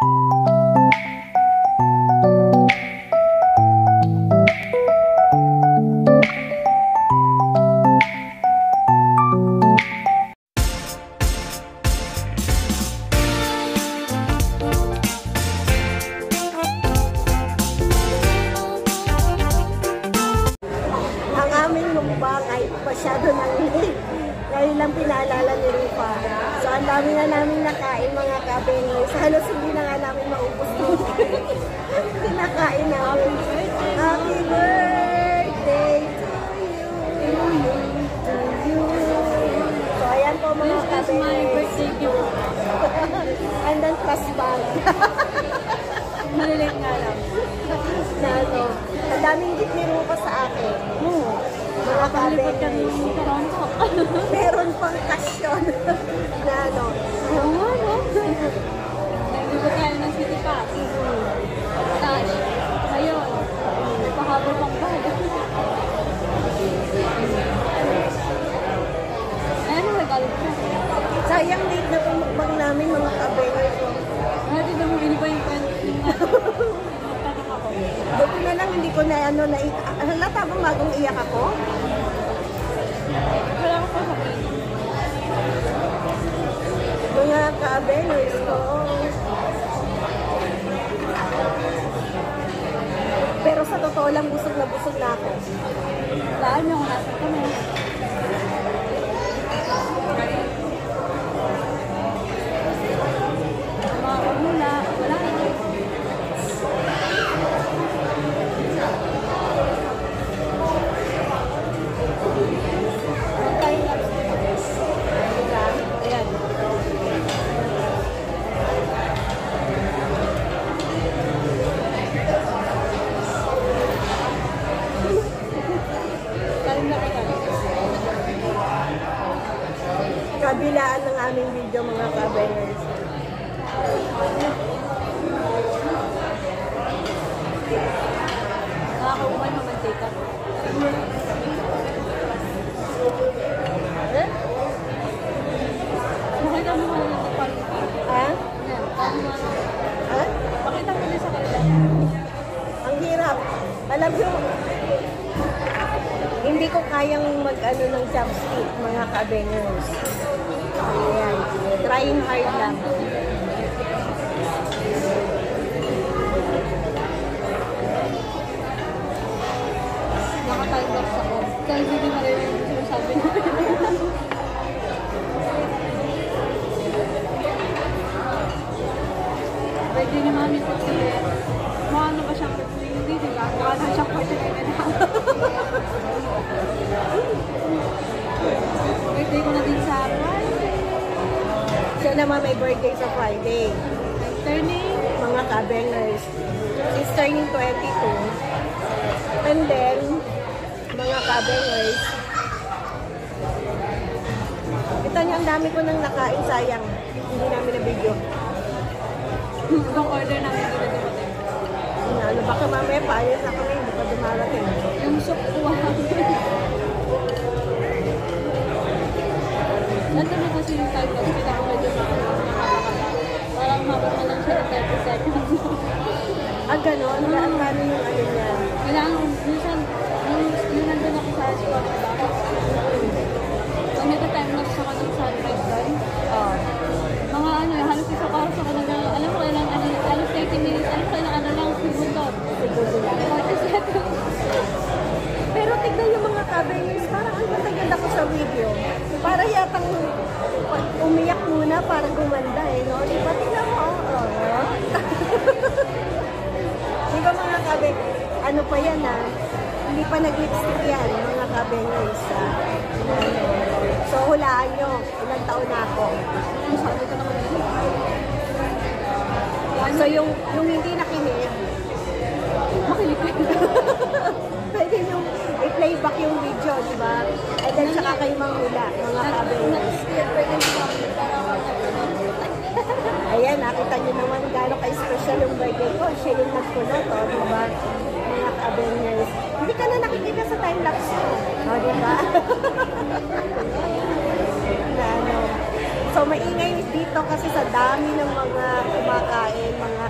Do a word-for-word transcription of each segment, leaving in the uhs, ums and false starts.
Masyado nang late. Ngayon lang pinaalala ni Rupa. So, ang dami na namin nakain mga kabengers. Halos hindi na nga namin maubos mo. Pinakain namin. Happy birthday to you. To you. So, ayan po mga kabengers. And then, plus bag. Malilate nga lang. Na ano, ang daming gift ni Rupa sa akin. Hmm. Mga kabengers. Meron pang kasyon na ano. Oo nga, no? Nagbibot tayo ng city pass. Cash. Ngayon. Pahabol pang bag. Ayan ang nagalit ko. Sayang late na pumukbang namin mga kabengers. Hindi na mo iniba yung tanong ako. Buti na lang hindi ko na ano na halata bang magong iyak ako? Wala ko pa sabihin. Mga kabengers ko. Pero sa totoo lang busog na busog na ako. Laan niyo kung nasan kami. Mga pamula, wala na. Kabilaan ng aming video mga kabengers. Nakakaumay mamantika. Eh? Makita mo mga nagpapalita. Ha? Yan, paano mo ano? Ha? Pakita mo din sa kanila. Ang hirap. Alam mo, hindi ko kayang mag-ano ng chopstick, mga kabengers. Ayan. Trying hard lang. Naka-time lapse ako. Kaya hindi marinig yung sinasabi niya. Pwede ni Mami po siya. Mukha na ba siyang birthday? Hindi, diba? Mukha na siyang birthday na. Birthday ko na din sa Friday. Siya naman may birthday sa Friday. Turning. Mga kabengers. She's turning twenty-two. And then, mga kabengers, ito niyo, ang dami ko nang nakain, sayang. Hindi namin na video. Itong order namin dito dumating. Ano, baka mamaya paalis na kami, hindi pa dumarating. Yung soup kuha. Nandun na kasi yung time lapse. Kita ko medyo nakakakala. Parang mabot na lang siya ng thirty seconds. Ah, gano'n? Ang paano yung ano niya? Kailangan, minsan, yung, yung nandun ako sa spot na bakit. Kung ito time lapse ako ng sunrise line. Oh. Mga ano, halos isa para sa kanila. Alam mo, kailang ano, halos thirty minutes. Alam mo, kailang ano lang, segundo. Segundo lang. forty seconds. Pero tignan yung mga kabengers, parang ang matagad ako sa video. Para yatang umiyak muna para gumanda eh, no? Di ba? Tignan mo, oh. Di ba mga kabengers? Ano pa yan ah? Hindi pa nag-lipstick yan, mga kabengers. Ah. So, hulaan nyo. Ilang taon na ako. Sabi ko naman yun. So, yung, yung hindi nakinig, Makinig ka. pwede yung i-playback yung video, di ba? And then, saka kayo manghula, mga kabengers. Ayan, nakita nyo naman gano'n ka-special yung birthday ko. Siya yung nagkulot, o, di ba? Mga kabengers. Hindi ka na nakikita sa time-lapse ko. O, di ba? na, ano. So, maingay dito kasi sa dami ng mga kumakain, mga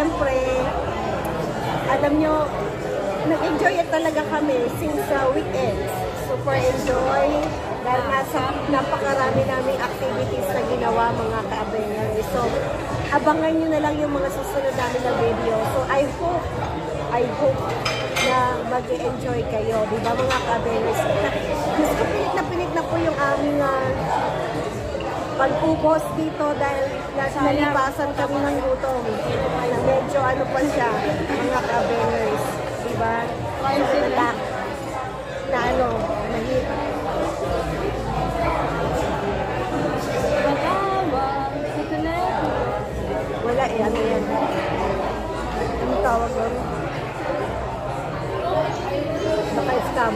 syempre, alam nyo, nag-enjoy talaga kami since uh, weekends. Super enjoy. Dahil nasa napakarami naming activities na ginawa mga ka-Abengers. So, abangan nyo na lang yung mga susunod namin na video. So, I hope, I hope na mag-enjoy kayo. Diba mga ka-Abengers? Diyos ko, pilit na pilit na po yung aming uh, pag-ubos dito dahil nalipasan kami ng gutom. Na medyo ano pa siya, mga ka-Abengers. Diba? Na, na ano, mahit. Wala eh, ano yan? Ano tawag doon? Baka scam.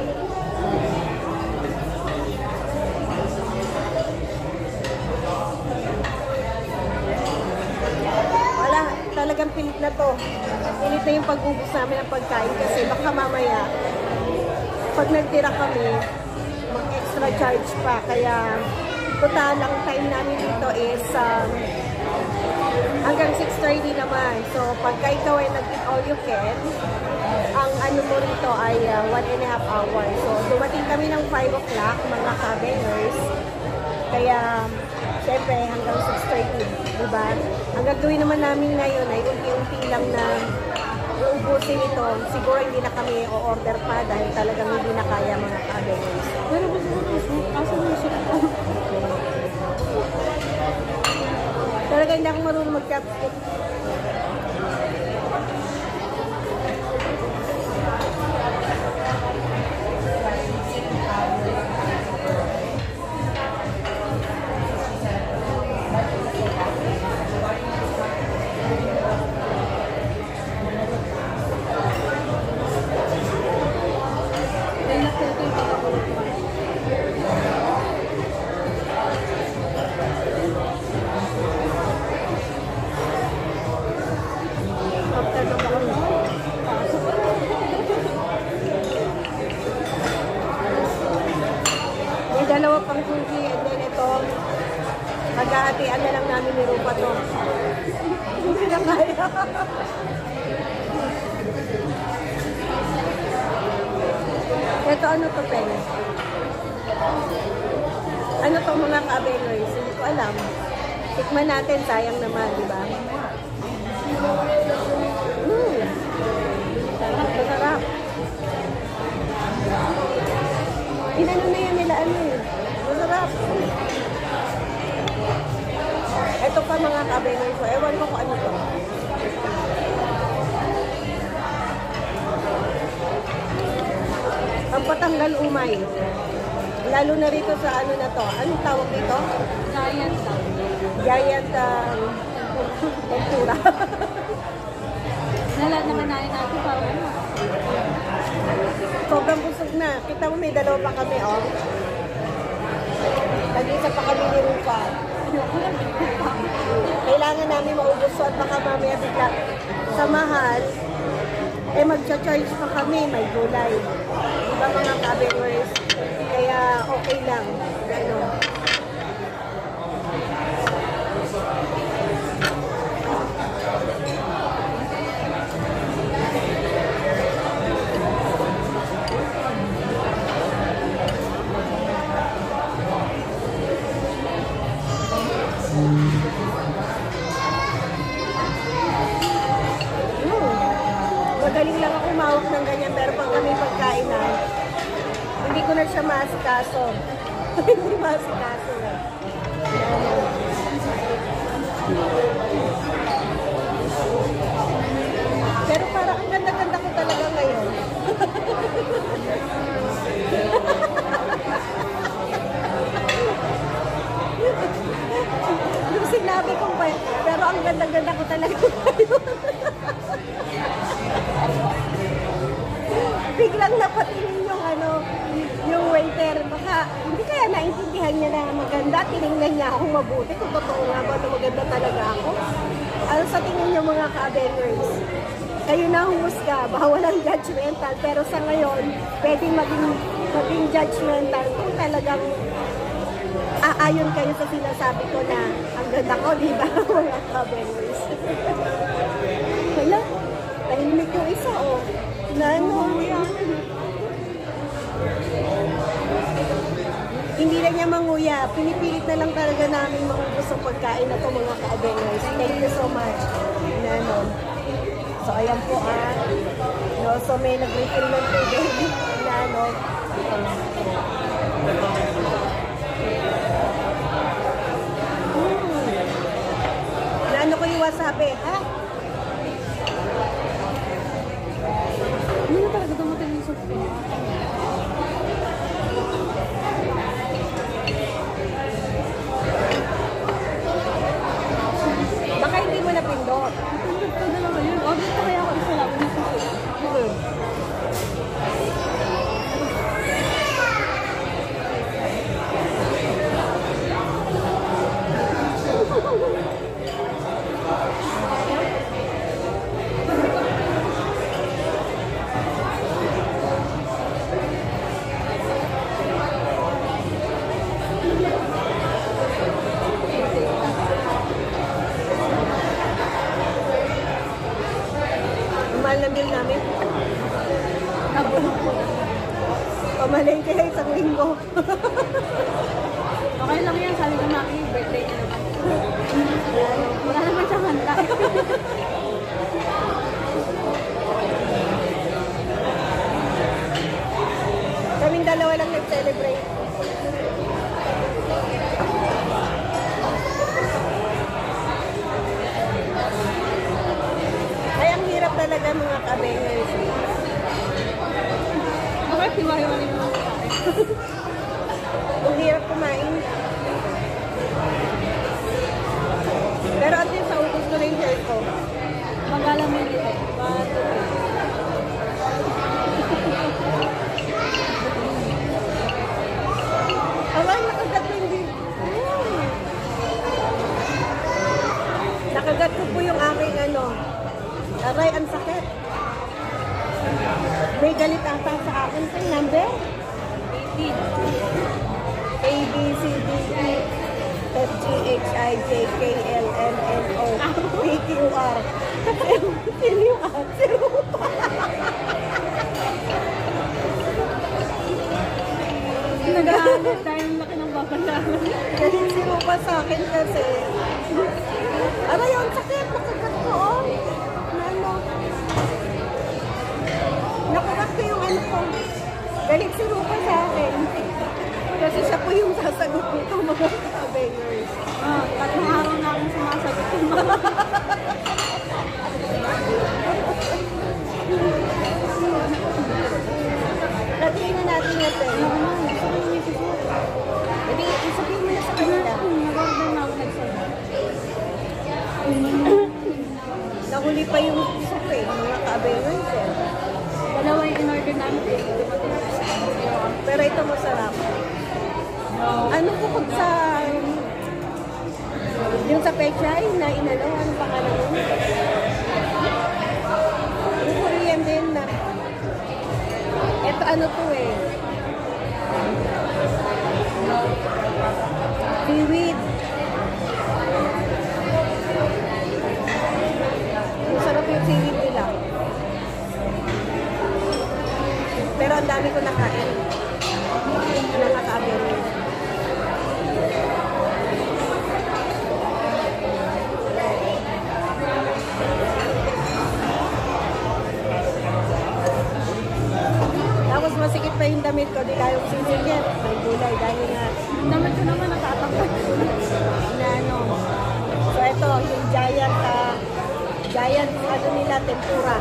Wala, talagang pilit na to. Pilit na yung pag-ubos namin ng pagkain kasi baka mamaya pag nagtira kami, mag-extra charge pa. Kaya total lang time namin dito is um, hanggang six thirty naman. So, pagka ikaw ay nag-eat all you can, ang ano mo rito ay uh, one and a half hour. So, dumating kami ng five o'clock, mga ka-Abengers. Kaya, syempre, hanggang six thirty, diba? Ang gagawin naman namin ngayon ay unti-unti lang na uubusin ito. Siguro hindi na kami o-order pa dahil talagang hindi na kaya mga ka-Abengers. Pero gusto ko gusto, kaso mo siya. Talaga hindi ako marunong mag-chopstick. Dalawa pang cookie and then ito maghahatian na lang namin ni Rupa to. Hindi na kaya. Ito ano to, Pen? Ano to mga ka-Abengers? Hindi ko alam. Tikman natin, sayang naman, di ba? Hmm. Sarap, sarap. Inano na yan nila, ano eh. Masarap. Ito pa mga ka-Abengers ko. Ewan ko kung ano to. Ang patanggal umay. Lalo na rito sa ano na to. Anong tawag dito? Giant lang. Giant um, tempura. Nala naman natin natin para ano. Sobrang busog na. Kita mo may dalawa pa kami, oh. Nag-isa pa kami ni Rupa. Kailangan namin maubos at baka mamaya bigla sa mahal, eh mag-charge pa kami, may gulay. Diba mga ka-Abengers? Kaya okay lang. Gano'n. Magaling lang ako umawak ng ganyan, pero pag kami pagkain na, hindi ko na siya maasikaso. Hindi maasikaso na. Pero parang ang ganda-ganda ko talaga ngayon. Yung sinabi ko pa, pero ang ganda-ganda ko talaga ngayon. Biglang napatingin yung ano, yung waiter. Baka hindi kaya naintindihan niya na maganda. Tinignan niya akong mabuti. Kung totoo nga ba na maganda talaga ako. Ano sa tingin niyo mga ka-Abengers? Kayo na humusga. Bawal ang judgmental. Pero sa ngayon, pwedeng maging, maging judgmental kung talagang aayon kayo sa sinasabi ko na ang ganda ko, di ba? Mga kabengers. Wala. Tahimik yung isa, oh. Nano. Hindi na niya manguya. Pinipilit na lang talaga namin maubos ang pagkain na ito, mga kabengers. Thank you so much. Nano. So, ayan po, ah. No, so, may nag-refill ng tubig. Nano. Ano ko yung wasabi, ha? Ano na talaga dumating yung soup ko? Baka hindi mo napindot. Napindot ko na lang yun. Order ko kaya ako isa lang na soup. Hmm. Mahal na bill namin. Nabulong ko. Pamalengke kayo isang linggo. Okay lang yan. Sabi ko namin yung birthday niya naman. Wala naman siyang handa. Kaming dalawa lang nag-celebrate. Ay, ang hirap talaga mga kabengers. Bakit hiwa-hiwalay mo lang sa akin? Ang hirap kumain. Pero at least naubos ko na yung shirt ko. Magalang mo dito. Bato. Awan, nakagat ko hindi. Mm. Nakagat ko po yung aking ano. Aray, ang sakit. May galit ata sa akin sa number. A, B, C, D, E, F, G, H, I, J, K, L, M, N, O, P, Q, R. Sino yung answer mo pa? Nag-aalit tayo ng laki ng babayaran. Galing si Rupa sa akin kasi. Aray, ang sakit. Nakagat ko, oh. Ano? Nakagat ko yung ano ko. Galing si Rupa sa akin. Kasi siya po yung sasagot nito, mga kabengers. Ah, tatlong araw na akong sumasagot yung mga. Latiin na natin yung pen. Hindi, isabihin mo na sa kanila. Nag-order na ako nagsabi. Nahuli pa yung soup eh, mga kabengers eh. Dalawa yung in-order namin. Eh. Pero ito masarap. Ano bukod sa yung sa pechay na inano, ano pangalan mo? Yung Korean din na. Ito ano to eh. Seaweed. Masarap yung seaweed nila. Pero ang dami ko nakain. Nakakaabin. Tapos masikip pa yung damit ko, di kayong sisigit. May gulay, dahil nga Damit ko naman natatakot. na ano. So ito, yung giant, uh, giant ano nila, tempura.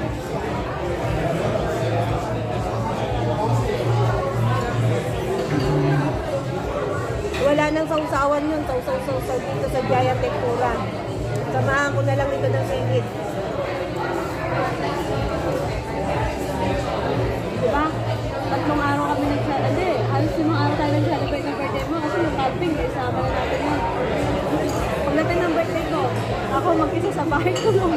Wala nang sausawan yun, sausaw-sausaw dito sa giant tempura. Samahan ko na lang ito ng singit. Diba? Tatlong araw kami nag-celebrate. Halos limang araw tayo nag-celebrate ng birthday mo kasi yung camping, eh, sama na natin yun. Pagdating ng birthday ko, ako mag-isa sa bahay ko lang.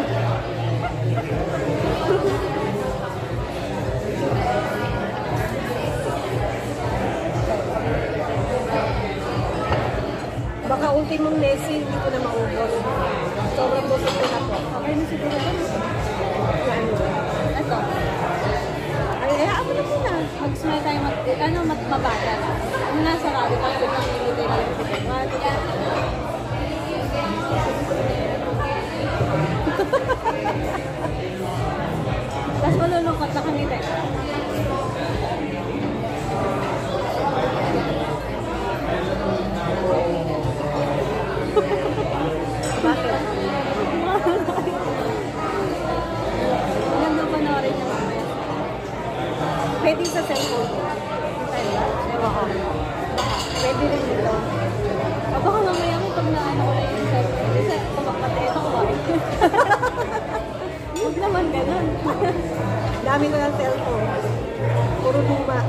sa ultimong Nessie, hindi ko na maubos. Sobrang busog ko na po. Okay na siguro ba? Ano? Ito. Ay, ay, ako na muna. Mag-smile tayo, mat, ano, mat, mabagal. Ano nasa radio, tapos biglang ingiti na yung puti. Tapos malulungkot na kami tayo. Bakit? Maganda panoorin niya mamaya. Pwede sa cellphone. Tayo ba? Ewan ko. Pwede rin dito. O baka mamaya mo pag naano ko na yung cellphone. Kasi kumakate ito ko. Huwag naman ganun. Dami ko ng cellphone. Puro luma.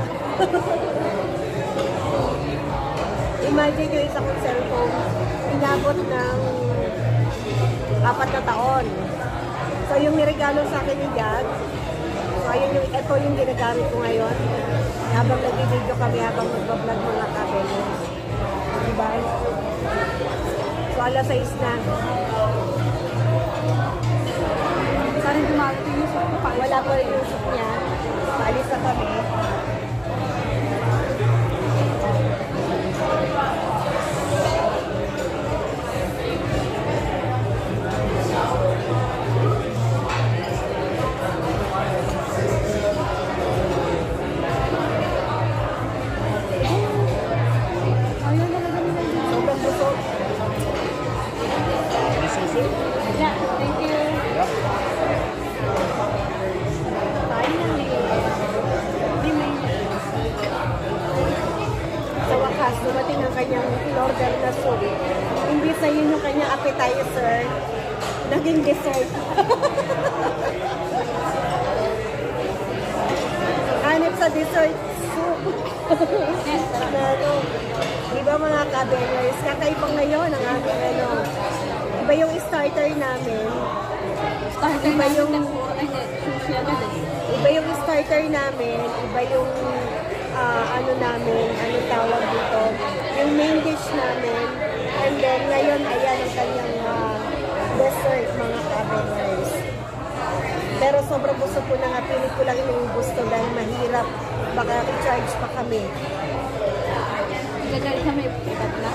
Imagine yung isa kong cellphone, inabot ng apat na taon. So yung niregalo sa akin ni Dad, so ayun yung, ito yung ginagamit ko ngayon. Habang nag-video kami, habang nag-vlog mga kabelo. Diba? So alas sais na. Sana dumagat yung usap ko pa. Wala po rin yung shoot niya. Paalis na kami. Ayaw talaga nila dito. Sobrang busog. Yeah, thank you. Finally. Hindi may Sa wakas, dumating ang kanyang in-order na soup. Hindi sa yun yung kanyang appetizer, naging dessert. Hanip sa dessert soup. yes, na ano, di ba mga kabengers, kakaiba ngayon ang aming ano, iba yung starter namin, starter Iba namin yung- na po. Ay, hindi. Sushi agad eh. iba yung starter namin, iba yung ah, ano namin, ano tawag dito, yung main dish namin, and then ngayon ayan ang kanyang ah, dessert mga kabengers. Pero sobrang busog ko na nga, pilit ko lang inuubos to dahil mahirap, baka i-charge pa kami. Gagal kami. Ibat na.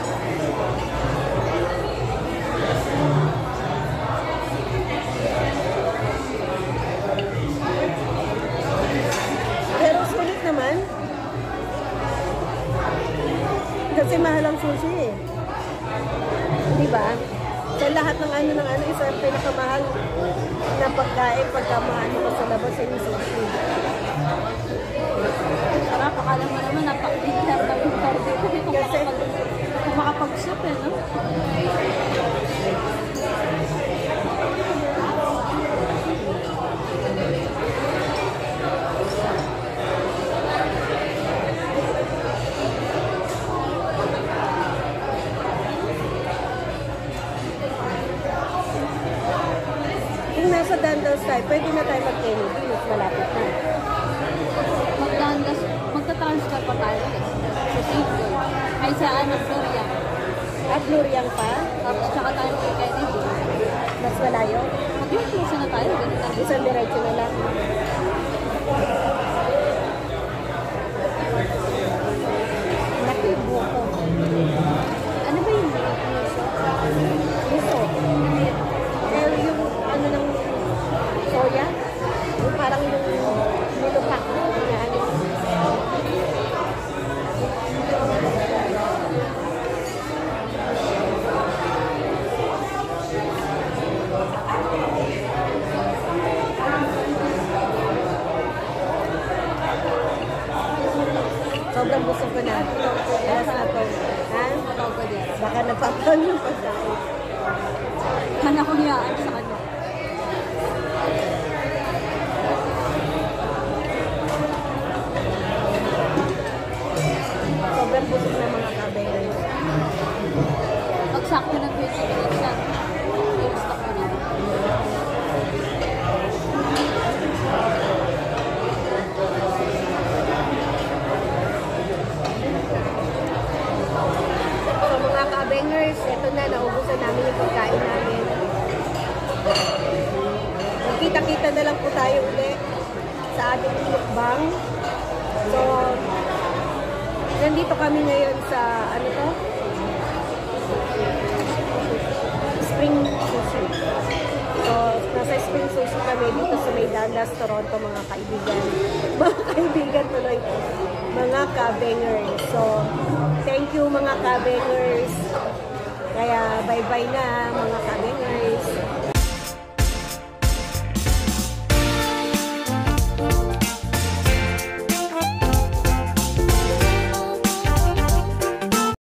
Pero sulit naman. Kasi mahal ang sushi eh. Di ba? Sa lahat ng ano ng ano, isa ang pinakamahal na pagkain pagka maano ka sa labas ay yung sushi. Sarap. Akala mo naman napaka-biglar na biglar dito. Kung Kasi- makapag- kung makapag-soup eh, no? Kung nasa Dandas tayo, pwede na tayo mag-Kennedy. Mas malapit na. Magdandas, magta-transfer pa tayo eh. Sa Singapore. Ay sa ano, Korea. At Luriang pa, Tapos tsaka tayo kay Kennedy. mas malayo. Mag-i-close na tayo. Ganun lang. Isang diretso na lang. Laki yung buko. Ano ba yung puso? Gusto. Pero yung ano ng soya, yung parang yung nilupak na ano. Sobrang busog ko na. Oras na to. Ha? Ikaw ba din? Baka napapano yung pagkain. Mana ko hiyaan sa kanya. Sobrang busog na mga kabay. Pag sakto ng twenty minutes lang, i-stock ko na. So mga kabengers, ito Kita-kita na lang po tayo ulit sa ating mukbang. So, nandito kami ngayon sa, ano to? Spring Sushi. So, nasa Spring Sushi kami dito sa may Dallas, Toronto, mga kaibigan. Mga kaibigan tuloy. Mga ka-bangers. So, thank you mga ka-bangers. Kaya, bye-bye na mga ka-bangers.